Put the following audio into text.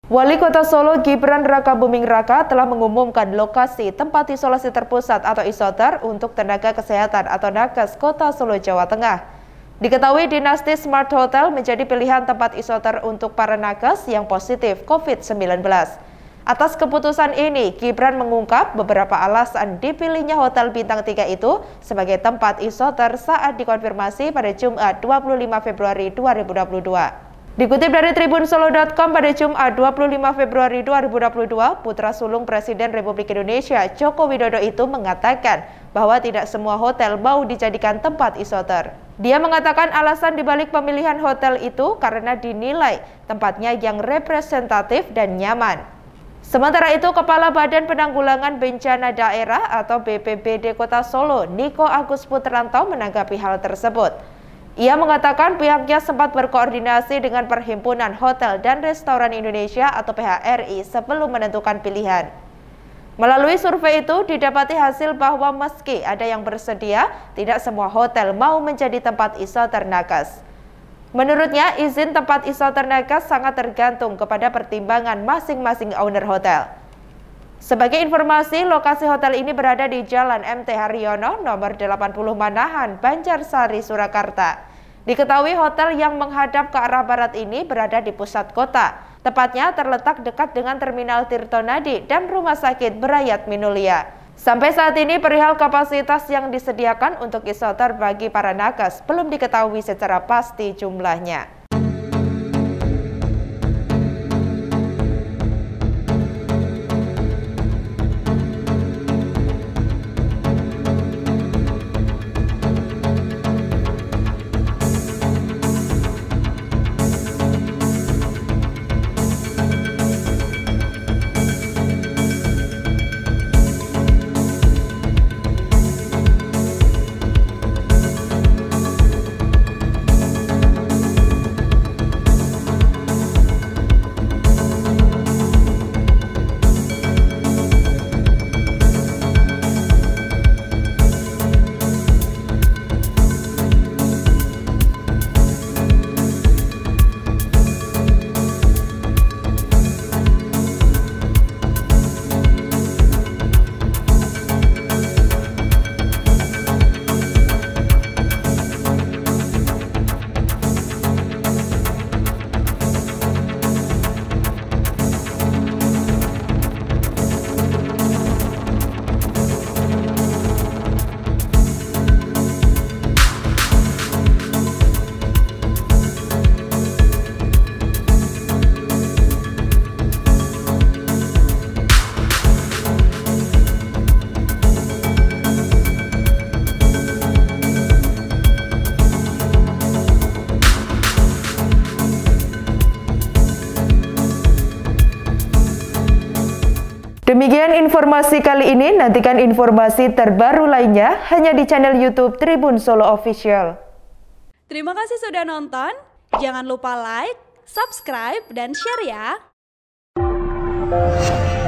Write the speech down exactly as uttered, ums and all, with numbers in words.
Wali Kota Solo Gibran Rakabuming Raka telah mengumumkan lokasi tempat isolasi terpusat atau isoter untuk tenaga kesehatan atau nakes Kota Solo, Jawa Tengah. Diketahui Dinasti Smart Hotel menjadi pilihan tempat isoter untuk para nakes yang positif COVID sembilan belas. Atas keputusan ini, Gibran mengungkap beberapa alasan dipilihnya Hotel Bintang tiga itu sebagai tempat isoter saat dikonfirmasi pada Jumat dua puluh lima Februari dua ribu dua puluh dua. Dikutip dari tribun solo titik com pada Jumat dua puluh lima Februari dua ribu dua puluh dua, putra sulung Presiden Republik Indonesia Joko Widodo itu mengatakan bahwa tidak semua hotel mau dijadikan tempat isoter. Dia mengatakan alasan dibalik pemilihan hotel itu karena dinilai tempatnya yang representatif dan nyaman. Sementara itu, Kepala Badan Penanggulangan Bencana Daerah atau B P B D Kota Solo, Niko Agus Putranto, menanggapi hal tersebut. Ia mengatakan pihaknya sempat berkoordinasi dengan Perhimpunan Hotel dan Restoran Indonesia atau P H R I sebelum menentukan pilihan. Melalui survei itu didapati hasil bahwa meski ada yang bersedia, tidak semua hotel mau menjadi tempat isoter nakes. Menurutnya, izin tempat isoter nakes sangat tergantung kepada pertimbangan masing-masing owner hotel. Sebagai informasi, lokasi hotel ini berada di Jalan M T Haryono nomor delapan puluh Manahan, Banjarsari, Surakarta. Diketahui hotel yang menghadap ke arah barat ini berada di pusat kota. Tepatnya terletak dekat dengan Terminal Tirtonadi dan Rumah Sakit Brayat Minulia. Sampai saat ini perihal kapasitas yang disediakan untuk isoter bagi para nakes belum diketahui secara pasti jumlahnya. Demikian informasi kali ini, nantikan informasi terbaru lainnya hanya di channel YouTube Tribun Solo Official. Terima kasih sudah nonton, jangan lupa like, subscribe, dan share ya!